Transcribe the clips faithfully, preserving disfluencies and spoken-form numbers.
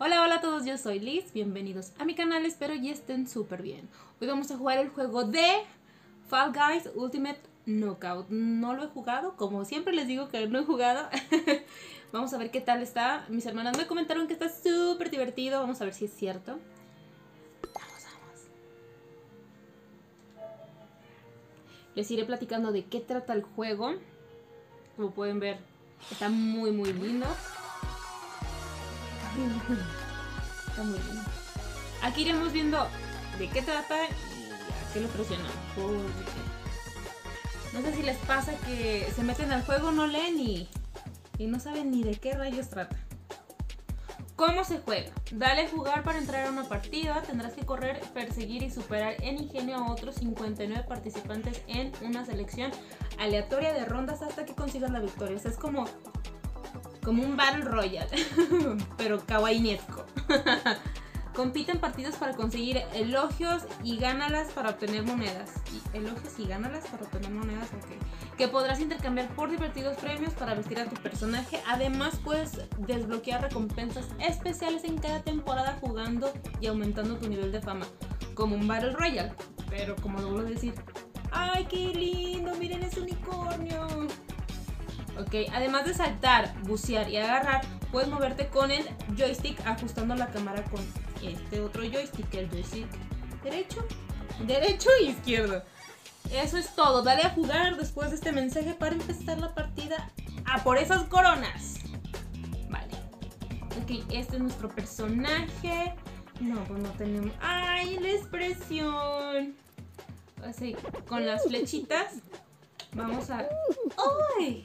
Hola, hola a todos, yo soy Liz, bienvenidos a mi canal, espero ya estén súper bien. Hoy vamos a jugar el juego de Fall Guys Ultimate Knockout. No lo he jugado, como siempre les digo que no he jugado. Vamos a ver qué tal está. Mis hermanas me comentaron que está súper divertido, vamos a ver si es cierto. Vamos, vamos. Les iré platicando de qué trata el juego. Como pueden ver, está muy muy lindo. Está muy bien. Aquí iremos viendo de qué trata y a qué lo presionamos. No sé si les pasa que se meten al juego, no leen y, y no saben ni de qué rayos trata. ¿Cómo se juega? Dale a jugar para entrar a una partida. Tendrás que correr, perseguir y superar en ingenio a otros cincuenta y nueve participantes en una selección aleatoria de rondas hasta que consigas la victoria. O sea, es como... como un Battle Royale, pero kawainesco. Compite en partidos para conseguir elogios y gánalas para obtener monedas. Y elogios y gánalas para obtener monedas, ok. Que podrás intercambiar por divertidos premios para vestir a tu personaje. Además, puedes desbloquear recompensas especiales en cada temporada jugando y aumentando tu nivel de fama. Como un Battle Royale, pero como lo vuelvo a decir. ¡Ay, qué lindo! ¡Miren ese unicornio! Ok, además de saltar, bucear y agarrar, puedes moverte con el joystick ajustando la cámara con este otro joystick, el joystick derecho, derecho e izquierdo. Eso es todo, dale a jugar después de este mensaje para empezar la partida a por esas coronas. Vale, ok, este es nuestro personaje. No, pues no tenemos... ¡Ay, la expresión! Así, con las flechitas vamos a... ¡Ay!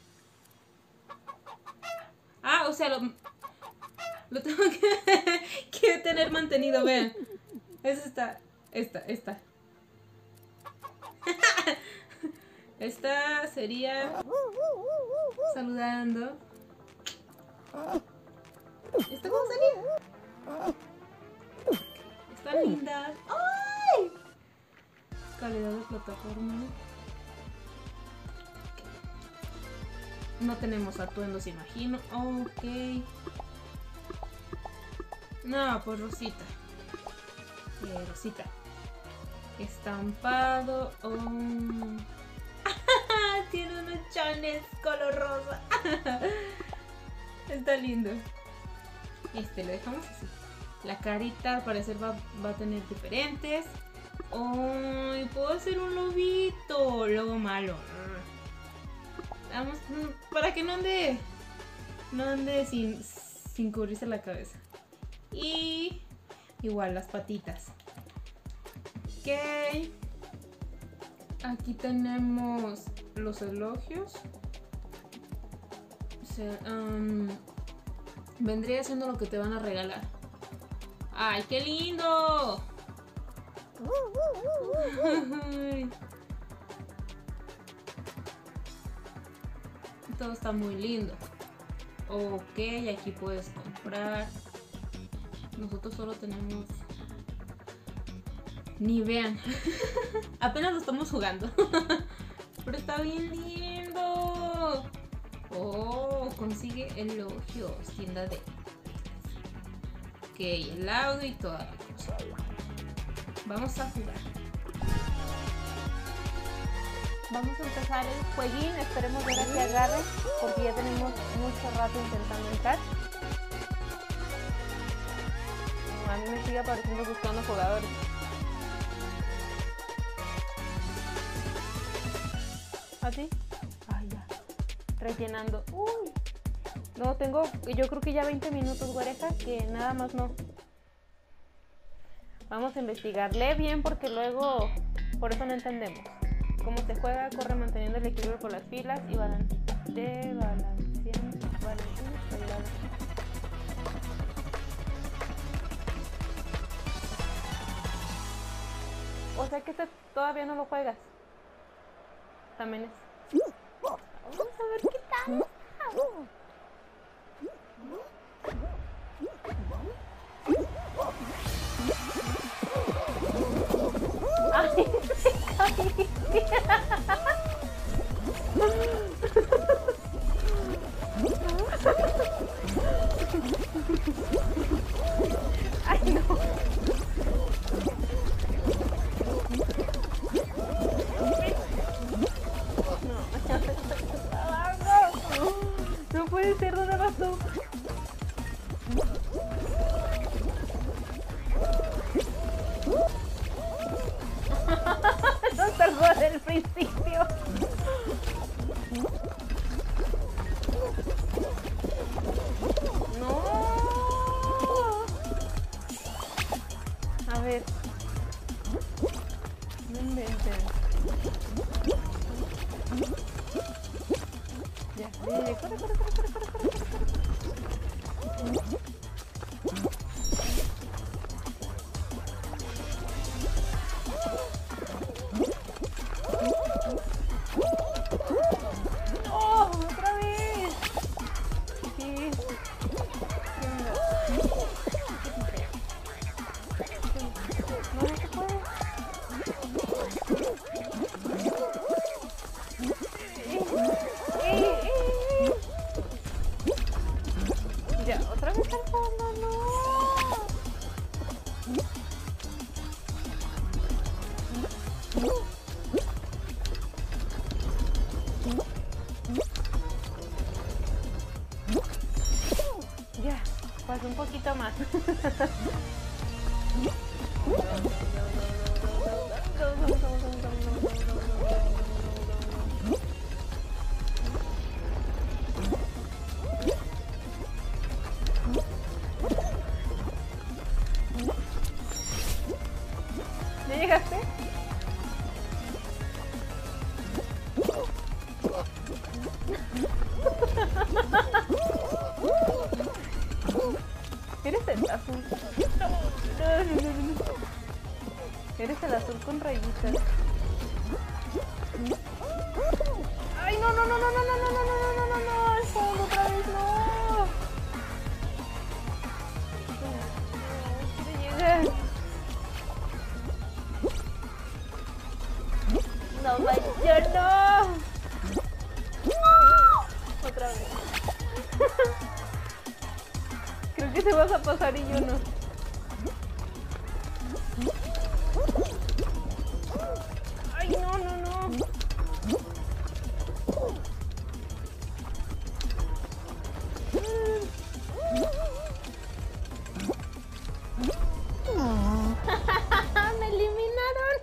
Ah, o sea, lo, lo tengo que, que tener mantenido, vean. Es esta, esta, esta. Esta sería saludando. ¿Esta cómo sería? Está linda. ¡Ay! Calidad de plataforma. No tenemos atuendos, imagino. Ok. No, pues Rosita. Eh, Rosita. Estampado. Oh. Tiene unos chones color rosa. Está lindo. Este lo dejamos así. La carita al parecer va, va a tener diferentes. Oh, puedo hacer un lobito. Lobo malo. Vamos, para que no ande no ande sin, sin cubrirse la cabeza. Y igual las patitas. Ok. Aquí tenemos los elogios. O sea, um, vendría siendo lo que te van a regalar. ¡Ay, qué lindo! Todo está muy lindo. Ok, aquí puedes comprar. Nosotros solo tenemos... Ni vean. Apenas lo estamos jugando. Pero está bien lindo. Oh, consigue elogios. Tienda de... Ok, el audio y toda la cosa. Vamos a jugar. Vamos a empezar el jueguín, esperemos ver a que agarre, porque ya tenemos mucho rato intentando entrar. A mí me sigue apareciendo buscando jugadores. ¿Así? Ay, ya. Rellenando. Uy. No, tengo, yo creo que ya veinte minutos, güereja, que nada más no. Vamos a investigarle bien porque luego, por eso no entendemos. Cómo se juega, corre manteniendo el equilibrio por las filas y balance, de balanceando, balanceando, O sea que este todavía no lo juegas. También es. Vamos a ver qué tal. Ay, se caí. No puede ser, ¿dónde vas tú? No salgo del principio. No. A ver. No inventen. Ya, corre, corre, corre, corre, corre, corre, corre. ¡No! ¡Otra vez! ¿Qué? ¿Qué onda? No, no se puede. ¡Eh! ¡Eh! ¡Eh! Ya, otra vez al fondo, no. Ya, pasó un poquito más. ¿Ya llegaste? ¿Eres el azul? No, no, no, no. Eres el azul con rayitas. Ay, no, no, no, no, no, no, no, no, no, no, no, no, el fondo otra vez, no. No, quiero llegar. No, vaya, no. Otra vez. Creo que te vas a pasar y yo no. Ay, no, no, no. Me eliminaron.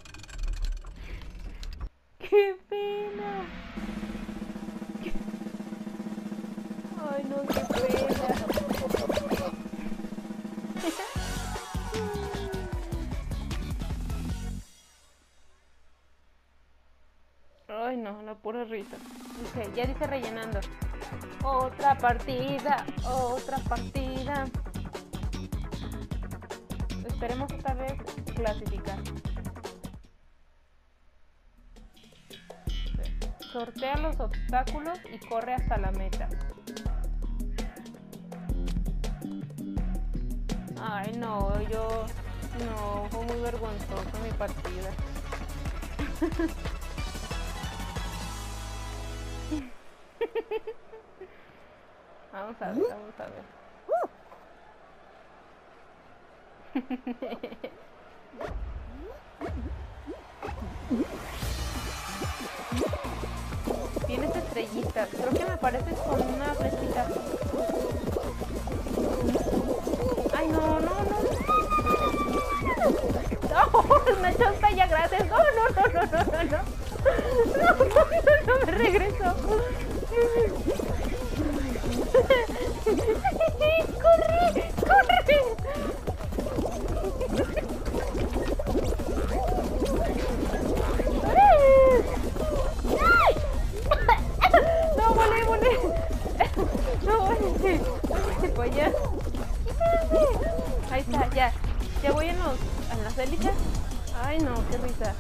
Qué pena. Ay, no, qué pena. Ay, no, la pura risa. Ok, ya dice rellenando. Otra partida, otra partida. Esperemos esta vez clasificar. Sortea los obstáculos y corre hasta la meta. Ay, no, yo... No, fue muy vergonzoso mi partida. Vamos a ver, vamos a ver. Tienes estrellitas. Creo que me pareces con una flechita. Ay, no, no, no. No, me echó hasta allá, gracias. No, no, no, no, no, no, no. No, no, no, no, me regreso. ¡Corre! ¡Corre! No, volé, volé. No, volé. Váyase para allá. Ahí está, ya. Ya voy en, los, en las hélices. Ay, no, qué risa.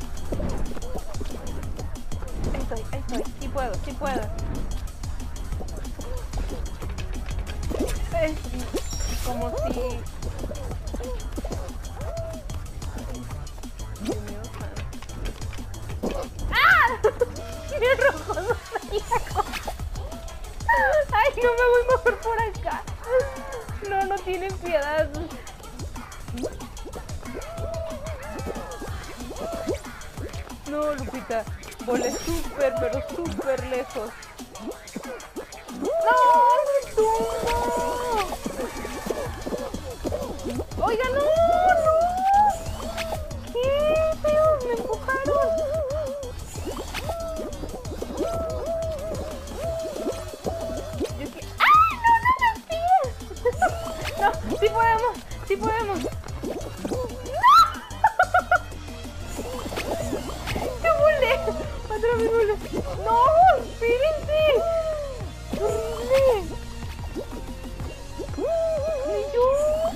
Ahí estoy, ahí estoy. Sí puedo, sí puedo. Es como si... ¡Ah! ¡Qué rojo! ¡Ay, no me voy mejor por acá! No, no tienen piedad. No, Lupita. Volé súper, pero súper lejos. ¡No! ¡Me tumbo! ¡Oiga, no! ¡No! ¡Qué feos! ¡Me empujaron! Yo que... ¡Ay, no, no, los pies! No, sí podemos, sí podemos. ¡Otra vez volé! ¡No! ¡Espérense! ¡Horrible! ¡Y yo!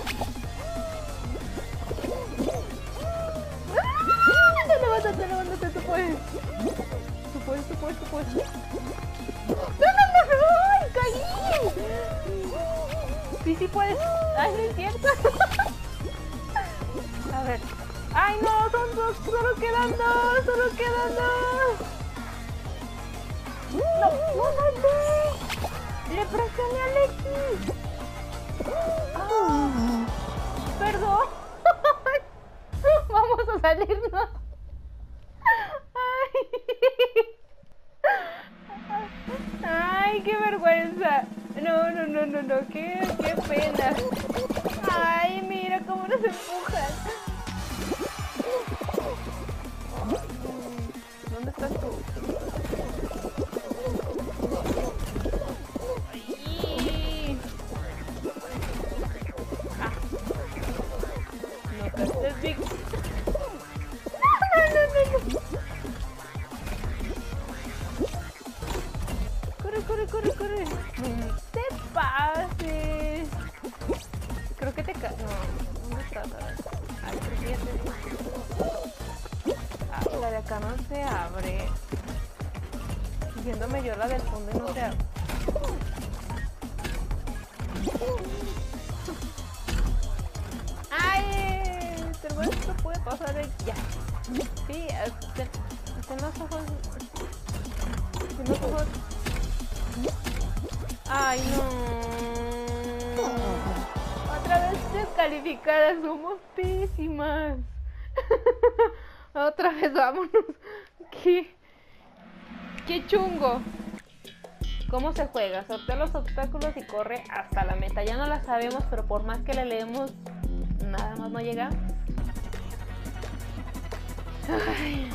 ¡Ah! ¡Levántate, levántate! ¡Tú puedes! ¡Tú puedes, tú puedes, tú puedes! ¡No, no, no! no! ¡Ay, caí! Sí, sí puedes. ¡Ay, no es cierto! A ver. ¡Ay, no! Son dos. Solo quedan dos. Solo quedan dos. ¡No! ¡No maté! ¡Le presioné al X! ¡Ah! ¡Perdón! ¡Vamos a salirnos! ¡Ay! ¡Ay, qué vergüenza! No, no, no, no, no, qué, qué pena. ¡Ay, mira cómo nos empujan! ¿Dónde estás tú? Corre, corre, corre, corre. No te pases. Creo que te ca... No, ¿dónde estás? Ay, creo que ya te... Ay, la de acá no se abre. Siguiéndome yo la del fondo y no se abre. Ay, pero esto puede pasar de... Ya. Sí, ten, ten los ojos... Ten los ojos... Ay, no. Otra vez descalificadas, somos pésimas. Otra vez vámonos. Qué, qué chungo. ¿Cómo se juega? Sortea los obstáculos y corre hasta la meta. Ya no la sabemos, pero por más que la leemos, nada más no llega. Ay.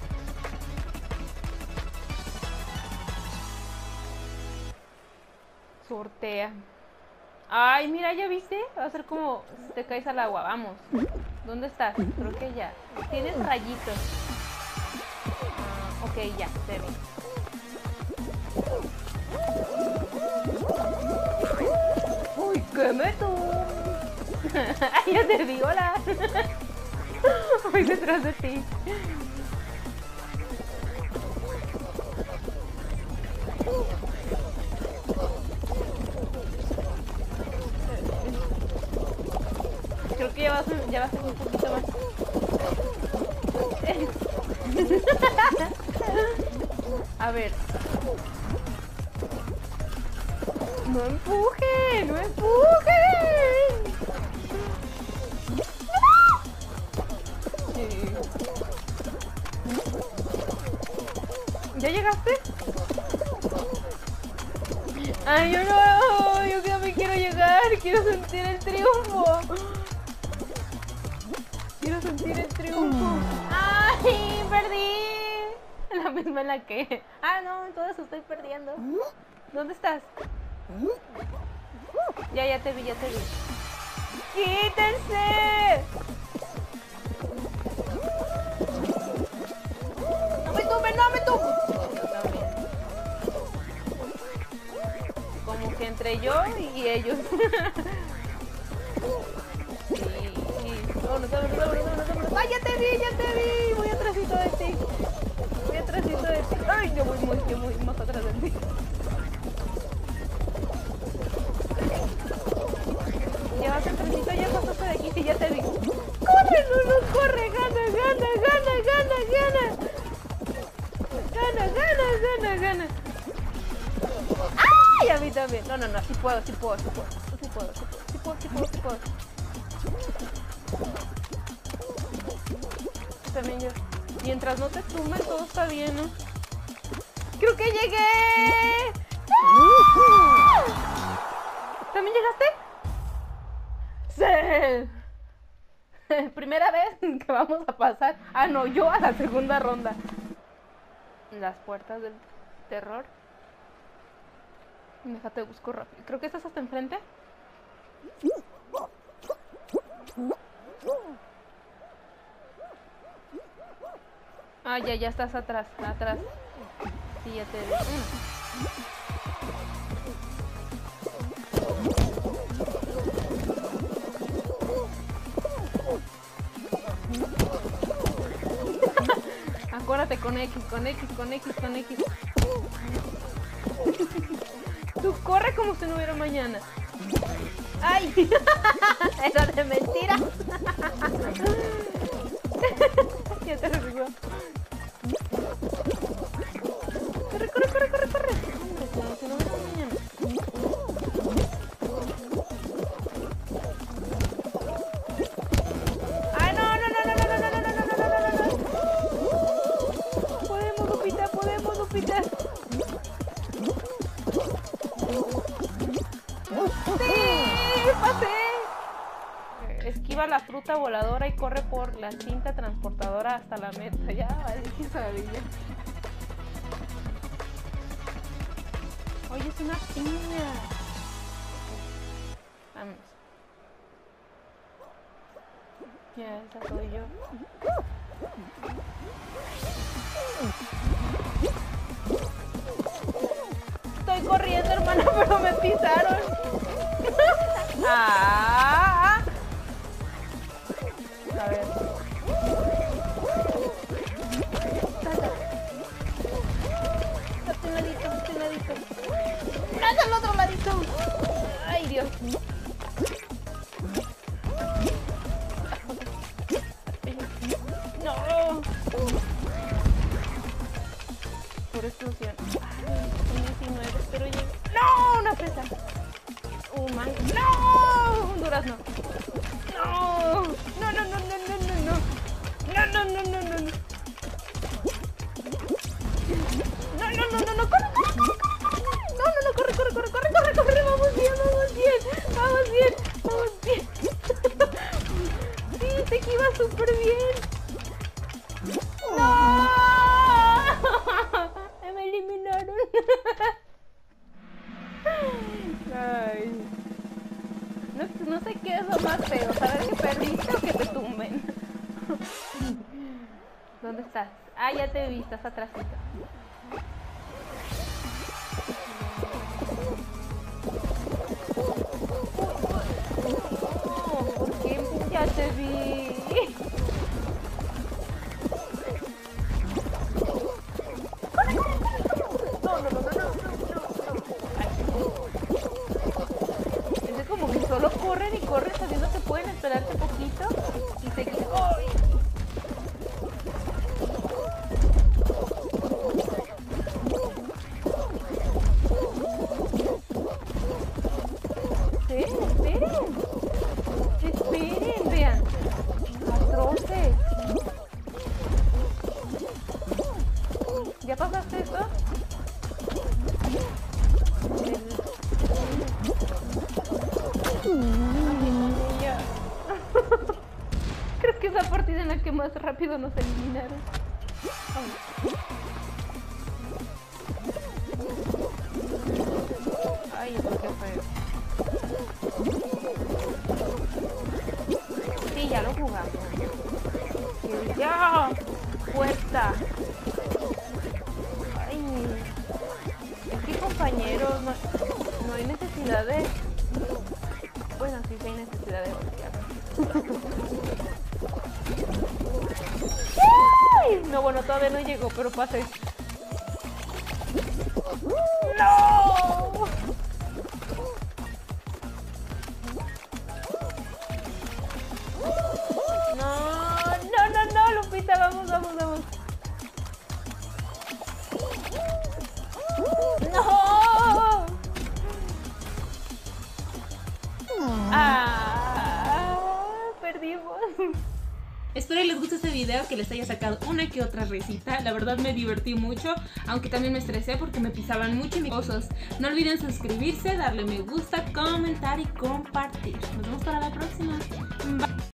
Sortea. Ay, mira, ¿ya viste? Va a ser como si te caes al agua. Vamos. ¿Dónde estás? Creo que ya. Tienes rayitos. Ah, ok, ya, te ve. Uy, ¿qué meto? Ay, ya te vi, hola. Voy detrás de ti. Creo que ya vas, ya vas un poquito más. A ver. No empuje, no empuje. Sí. ¿Ya llegaste? Ay, yo no, yo que me quiero llegar, quiero sentir el triunfo. Quiero sentir el triunfo. ¡Ay! ¡Perdí! La misma en la que... Ah, no, entonces estoy perdiendo. ¿Dónde estás? Ya, ya te vi, ya te vi. ¡Quítense! ¡No me tumben, no me tumben! Como que entre yo y ellos. Vámonos, vámonos, vámonos, vámonos, vámonos. ¡Ay, ya te vi, ya te vi! Voy atrásito de ti. Voy atrásito de ti. ¡Ay, yo voy muy, yo voy más atrás de ti! Ya vas atrásito, ya pasaste de aquí, sí, ya te vi. ¡Corre, Lulu, corre! ¡Gana, gana, gana, gana, gana! ¡Gana, gana, gana, gana! ¡Ay, a mí también! No, no, no, sí puedo, sí puedo, sí puedo. Sí puedo, sí puedo, sí puedo, sí puedo, sí puedo. También yo. Mientras no te tumben, todo está bien, ¿no? Creo que llegué. ¡Ah! ¿También llegaste? Sí. Primera vez que vamos a pasar. Ah, no, yo a la segunda ronda. Las puertas del terror. Déjate, busco rápido. Creo que estás hasta enfrente. Ah, ya, ya estás atrás, atrás. Sí, ya te veo. Acuérdate con X, con X, con X, con X. Tú corre como si no hubiera mañana. ¡Ay! Era de mentira. Ya te recuerdo. Corre, corre, corre, corre, corre. Hombre, como si no hubiera mañana. ¡Ay, no, no, no, no, no, no, no, no, no, no, no, no, no! Podemos, Lupita, podemos, Lupita. ¡Sí! ¡Pasé! Esquiva la fruta voladora y corre por la cinta transportadora hasta la meta. Ya, vale, qué sabía. Oye, es una piña. Vamos. Ya, esa soy yo. Estoy corriendo, hermana, pero me pisaron. Ah. A ver. Date un ladito, date un ladito. ¡Date al otro ladito! ¡Ay, Dios! ¡No! Por explosión. Ay, son diecinueve, pero llego. ¡No! ¡Una fresa! ¡Un mango! ¡No! ¡Un durazno! ¡No! ¡No, no, no, no, no, no, no! ¡No, no, no, no, no, no! ¡No, no, no, no, no! ¡Corre, corre, corre, corre! ¡No, no, no! ¡Corre, corre, corre, corre, corre, corre! ¡Vamos bien, vamos bien! ¡Vamos bien, vamos bien! ¡Sí, te esquivas súper bien! ¡No! ¡Me eliminaron! Ay. No, no sé qué es lo más feo, saber que perdiste o que te tumben. ¿Dónde estás? Ah, ya te vi, estás atrásito. Oh, ¿por qué? Ya te vi. No, no, no, no, no, no, no. Es como que solo corren y corren sabiendo que pueden esperarse poquito y se quitan. ¡Ay! Esperen, esperen. Esperen, vean. Atroces. ¿Ya pasaste esto? Creo que es la partida en la que más rápido nos eliminaron. Ay, eso qué feo. Sí, ya lo jugamos. ¡Ya! ¡Puerta! Ay, es que compañeros, no, no hay necesidad de... Bueno, sí, sí hay necesidad de odiar. ¡Ay! No, bueno, todavía no llegó, pero pasé. ¡No! No, no, no, no, Lupita, vamos, vamos, vamos. ¡No! Ah, perdimos. Espero que les guste este video, que les haya sacado una que otra risita. La verdad me divertí mucho, aunque también me estresé porque me pisaban mucho mis cosas. No olviden suscribirse, darle me gusta, comentar y compartir. Nos vemos para la próxima. Bye.